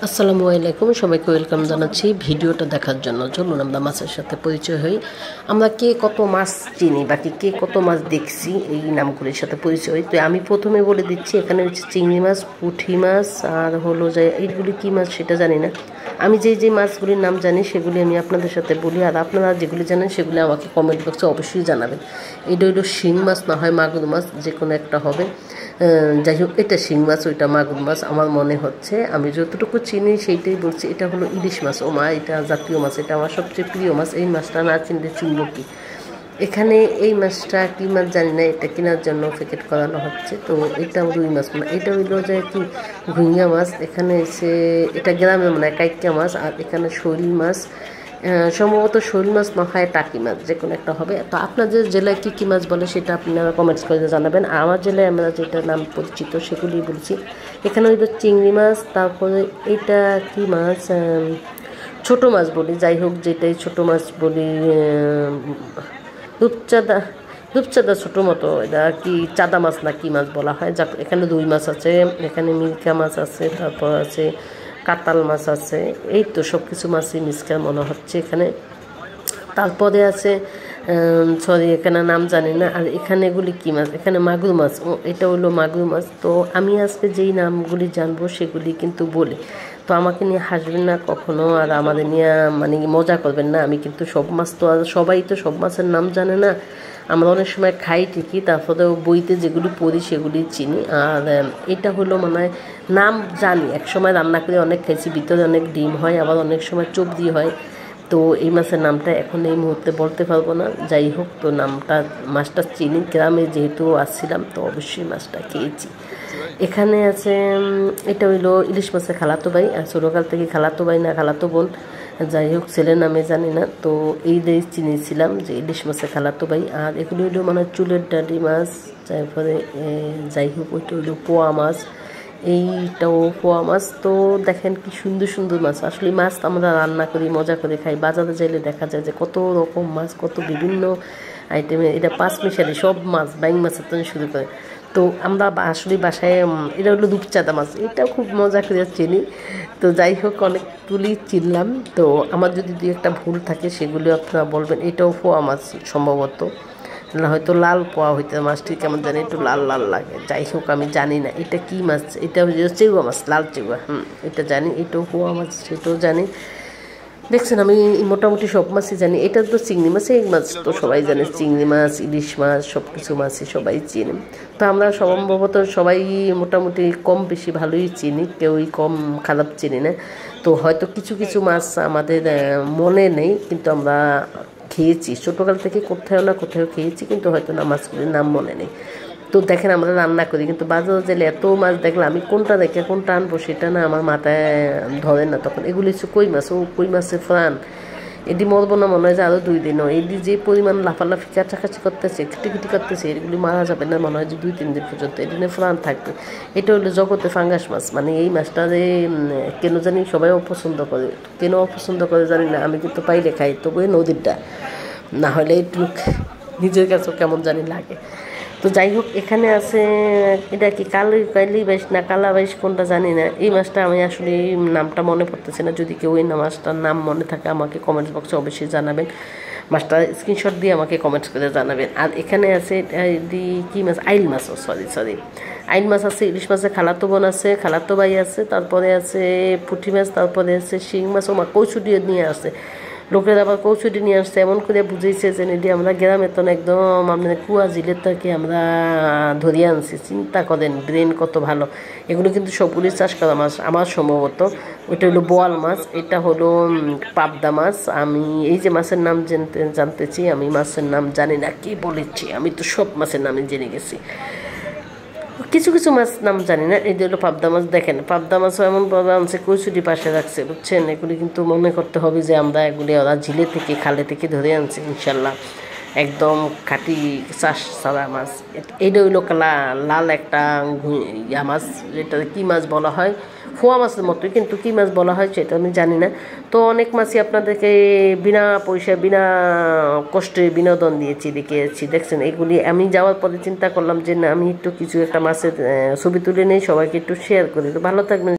আসসালামু আলাইকুম, সবাইকে ওয়েলকাম জানাচ্ছি ভিডিওটা দেখার জন্য। চলুন আমরা মাছের সাথে পরিচয় হই। আমরা কে কত মাছ চিনি, বাকি কে কত মাছ দেখছি, এই নামগুলির সাথে পরিচয় হই। তো আমি প্রথমে বলে দিচ্ছি, এখানে হচ্ছে চিংড়ি মাছ, পুঁটি মাছ, আর হলো যে এইগুলি কী মাছ সেটা জানি না। আমি যে মাছগুলির নাম জানি সেগুলি আমি আপনাদের সাথে বলি, আর আপনারা যেগুলি জানেন সেগুলি আমাকে কমেন্ট বক্সে অবশ্যই জানাবেন। এটা হইলো শিং মাছ, না হয় মাগুর মাছ, যে কোনো একটা হবে। যাই হোক, এটা শিং মাছ, ওইটা মাগুর মাছ আমার মনে হচ্ছে। আমি যতটুকু চিনি সেইটাই বলছি। এটা হলো ইলিশ মাছ। ও মা, এটা জাতীয় মাছ, এটা আমার সবচেয়ে প্রিয় মাছ। এই মাছটা না চিনলে চিনব কি? এখানে এই মাছটা কী মাছ জানি না, এটা কেনার জন্য প্যাকেট করানো হচ্ছে। তো এটাও রুই মাছ, মানে এটা হইলো যে কি ঘুইয়া মাছ। এখানে এসে এটা গ্রামে মানে কাইকা মাছ, আর এখানে শৈল মাছ, সম্ভবত শৈল মাছ না হয় টাকি মাছ, যে কোনো একটা হবে। তো আপনাদের জেলায় কী কী মাছ বলে সেটা আপনারা কমেন্টস করে জানাবেন। আমার জেলায় আমরা যেটা নাম পরিচিত সেগুলি বলছি। এখানে হয়তো চিংড়ি মাছ, তারপরে এটা কি মাছ, ছোট মাছ বলি, যাই হোক যেটাই ছোট মাছ বলি, রূপচাঁদা, রূপচাঁদা ছোটো মতো, এটা কি চাঁদা মাছ না কি মাছ বলা হয়। যাক, এখানে রুই মাছ আছে, এখানে মিরকা মাছ আছে, তারপর আছে কাতাল মাছ আছে। এই তো সব কিছু মাছই মিসকার মনে হচ্ছে এখানে। তারপরে আছে সরি, এখানে নাম জানি না। আর এখানে এগুলি কী মাছ, এখানে মাগুর মাছ। ও, এটা হলো মাগুর মাছ। তো আমি আজকে যেই নামগুলি জানবো সেগুলি কিন্তু বলি। তো আমাকে নিয়ে হাসবেন না কখনো, আর আমাদের নিয়ে মানে মজা করবেন না। আমি কিন্তু সব মাছ তো আর সবাই তো সব মাছের নাম জানে না। আমরা অনেক সময় খাই ঠিকই, তারপরে বইতে যেগুলি পড়ি সেগুলি চিনি। আর এটা হলো মানে নাম জানি, এক সময় রান্না করে অনেক খাইছি। ভিতরে অনেক ডিম হয়, আবার অনেক সময় চবদি হয়। তো এই মাছের নামটা এখন এই মুহূর্তে বলতে পারবো না। যাই হোক, তো নামটা, মাছটা চিনি, গ্রামে যেহেতু আসছিলাম তো অবশ্যই মাছটা খেয়েছি। এখানে আছে এটা হইলো ইলিশ মাছের খালাতো ভাই, আর ছোটোকাল থেকে খালাতো ভাই না খালাতো বোন, যাই হোক ছেলের নামে জানি না। তো এই দিয়ে চিনেছিলাম যে ইলিশ মাছের খালাতো ভাই। আর এগুলো হইলো মানে চুলের ডাঁটি মাছ, তারপরে যাই হোক ওইটা হইলো পোয়া মাছ, এইটাও পোয়া মাছ। তো দেখেন কি সুন্দর সুন্দর মাছ। আসলে মাছ আমরা রান্না করি, মজা করে খাই। বাজারে যাইলে দেখা যায় যে কত রকম মাছ, কত বিভিন্ন আইটেমের, এটা পাঁচ মিশালি সব মাছ, বাইং মাছের থেকে শুরু করে। তো আমরা আসলে বাসায়, এটা হলো রূপচাঁদা মাছ, এটাও খুব মজা করে চিনি। তো যাই হোক, অনেকগুলি চিনলাম। তো আমার যদি দুই একটা ভুল থাকে সেগুলো আপনারা বলবেন। এটাও পোয়া মাছ সম্ভবত, না হয়তো লাল পোয়া হইতে, মাছটি কেমন জানি একটু লাল লাল লাগে। যাই হোক, আমি জানি না এটা কি মাছ। এটা চেউয়া মাছ, লাল চেউয়া, এটা জানি। এটাও পোয়া মাছ, সেটাও জানি। দেখছেন, আমি মোটামুটি সব মাছই জানি। এটা তো চিংড়ি মাছ, এই মাছ তো সবাই জানে। চিংড়ি মাছ, ইলিশ মাছ, সব কিছু মাছই সবাই চিনি। তো আমরা সম্ভবত সবাই মোটামুটি কম বেশি ভালোই চিনি, কেউই কম খারাপ চিনি না। তো হয়তো কিছু কিছু মাছ আমাদের মনে নেই, কিন্তু আমরা খেয়েছি ছোটোকাল থেকে, কোথাও না কোথাও খেয়েছি, কিন্তু হয়তো না মাছগুলির নাম মনে নেই। তো দেখেন, আমরা রান্না করি, কিন্তু বাজারে গেলে এত মাছ দেখলে আমি কোনটা রেখে কোনটা আনবো সেটা না আমার মাথায় ধরে না। তখন এগুলি হচ্ছে কই মাছ, ও কই মাছের ফ্রান, এটি মরবো না মনে হয় যে আরও 2 দিনও। এটি যে পরিমাণ লাফালাফি কাছাকাছি করতেছে, খিটিখিটি করতেছে, এগুলি মারা যাবে না মনে হয় যে 2-3 দিন পর্যন্ত, এদিনে ফ্রান থাকবে। এটা হলো জগতে ফাঙ্গাস মাছ, মানে এই মাছটা যে কেন জানি সবাই অপছন্দ করে, কেন অপছন্দ করে জানি না। আমি কিন্তু পাইলে খাই, তবু এই নদীরটা না হলে একটু নিজের কাছেও কেমন জানি লাগে। তো যাই হোক, এখানে আছে এটা কি কালি বাইশ না কালা বাইশ, কোনটা জানি না। এই মাছটা আমি আসলে নামটা মনে পড়তেছে না। যদি কেউ এই মাছটার নাম মনে থাকে আমাকে কমেন্টস বক্সে অবশ্যই জানাবেন। মাছটা স্ক্রিনশট দিয়ে আমাকে কমেন্টস করে জানাবেন। আর এখানে আছে কি মাছ, আইল মাছ, সরি আইল মাছ আছে, ইলিশ মাছের খালাতো বোন আছে, খালাতো ভাই আছে, তারপরে আছে পুঁটি মাছ, তারপরে আছে শিং মাছ। ও মা, কচুটিও নিয়ে আসে লোকের, আবার কৌচুটি নিয়ে আসছে, এমন করে বুঝেছে যে এটি আমরা গ্রামে তো একদম আপনার কুয়া জিলের থেকে আমরা ধরিয়ে আনছি। চিন্তা করেন, ব্রেন কত ভালো। এগুলো কিন্তু সবগুলি চাষ করা মাছ আমার সম্ভবত। ওইটা হলো বোয়াল মাছ, এটা হলো পাবদা মাছ। আমি এই যে মাছের নাম জানতেছি, আমি মাছের নাম জানি না, কি বলেছি, আমি তো সব মাছের নামই জেনে গেছি। কিছু কিছু মাছ নাম জানি না। এই হলো পাবদা মাছ। দেখেন, পাবদা মাছও এমনভাবে আনছে, কচুরি পাশে রাখছে, বুঝছেন। এগুলি কিন্তু মনে করতে হবে যে আমরা এগুলি ওরা ঝিলে থেকে খালে থেকে ধরে আনছি ইনশাল্লাহ, একদম খাঁটি চাষ ছাড়া মাছ। এইটা হইলো লাল একটা ইয়া মাছ, যেটা কী মাছ বলা হয়, ফোয়া মাছের মতোই, কিন্তু কী মাছ বলা হয় সেটা আমি জানি না। তো অনেক মাছই আপনাদেরকে বিনা পয়সায় বিনা কষ্টে বিনোদন দিয়েছি, দেখিয়েছি। দেখছেন, এগুলি আমি যাওয়ার পরে চিন্তা করলাম যে না, আমি একটু কিছু একটা মাছের ছবি তুলে নিই, সবাইকে একটু শেয়ার করি। তো ভালো থাকবেন।